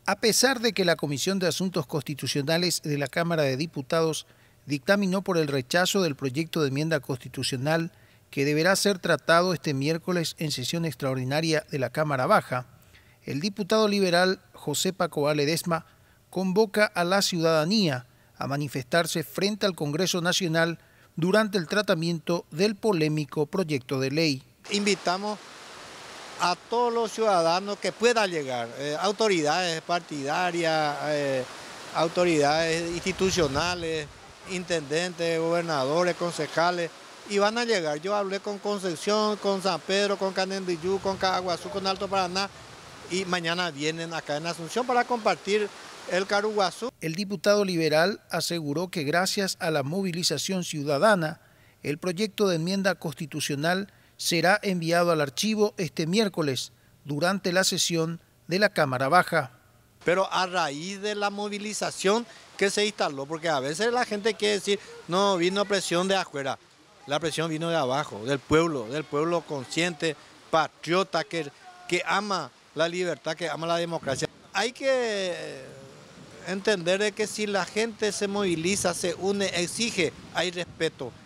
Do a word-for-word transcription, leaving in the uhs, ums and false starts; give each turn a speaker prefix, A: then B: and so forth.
A: A pesar de que la Comisión de Asuntos Constitucionales de la Cámara de Diputados dictaminó por el rechazo del proyecto de enmienda constitucional que deberá ser tratado este miércoles en sesión extraordinaria de la Cámara Baja, el diputado liberal José Paco Ledesma convoca a la ciudadanía a manifestarse frente al Congreso Nacional durante el tratamiento del polémico proyecto de ley.
B: Invitamos a todos los ciudadanos que puedan llegar, eh, autoridades partidarias, eh, autoridades institucionales, intendentes, gobernadores, concejales, y van a llegar. Yo hablé con Concepción, con San Pedro, con Canendillú, con Caguazú, con Alto Paraná, y mañana vienen acá en Asunción para compartir el Caruguazú.
A: El diputado liberal aseguró que gracias a la movilización ciudadana, el proyecto de enmienda constitucional será enviado al archivo este miércoles durante la sesión de la Cámara Baja.
B: Pero a raíz de la movilización que se instaló, porque a veces la gente quiere decir, no, vino presión de afuera, la presión vino de abajo, del pueblo, del pueblo consciente, patriota, que, que ama la libertad, que ama la democracia. Hay que entender que si la gente se moviliza, se une, exige, hay respeto.